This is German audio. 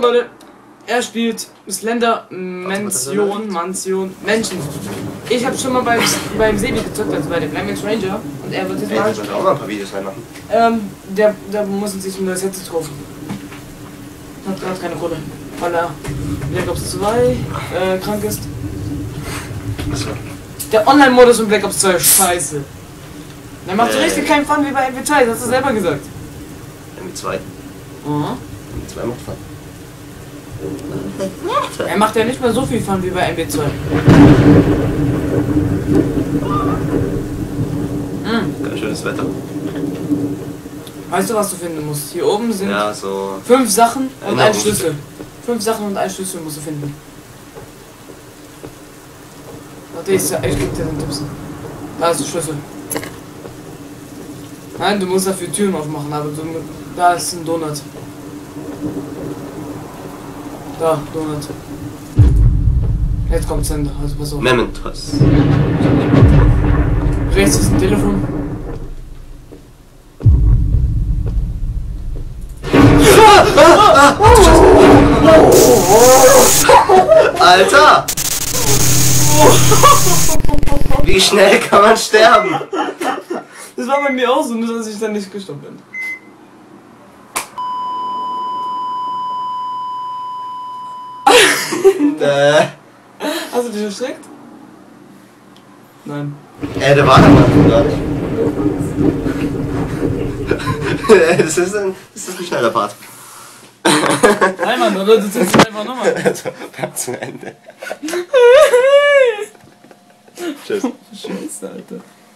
Leute. Er spielt Slender Mansion Menschen. Ich habe schon mal beim Sebi gezockt, also bei dem Climax Ranger. Und er wird jetzt mal. Ich sollte auch mal ein paar Videos reinmachen. Der muss sich ein neues Headset kaufen. Hat gerade keine Kohle. Weil er Black Ops 2 krank ist. Achso. Der Online-Modus in Black Ops 2 ist scheiße. Der macht so richtig keinen Fun wie bei MW2, das hast du selber gesagt. MW2? Aha. MW2 macht Fun. Er macht ja nicht mehr so viel Fun wie bei MW2. Ganz schönes Wetter. Weißt du, was du finden musst? Hier oben sind Ja, so 5 Sachen und Genau. ein Schlüssel. 5 Sachen und ein Schlüssel musst du finden. Warte, ich geb dir den Tipps. Da ist der Schlüssel. Nein, du musst dafür Türen aufmachen, aber da ist ein Donut. Da, Donut. Jetzt kommt's Ende, also pass auf. Mementos. Rechts ist ein Telefon. Alter! Wie schnell kann man sterben? Das war bei mir auch so, nur dass ich dann nicht gestorben bin. Hast du dich erschreckt? Nein. Der war da gar nicht. Das ist ein schneller Part. Nein, Mann, oder du ziehst es einfach nochmal. Also, ganz zum Ende. Tschüss. Scheiße, Alter.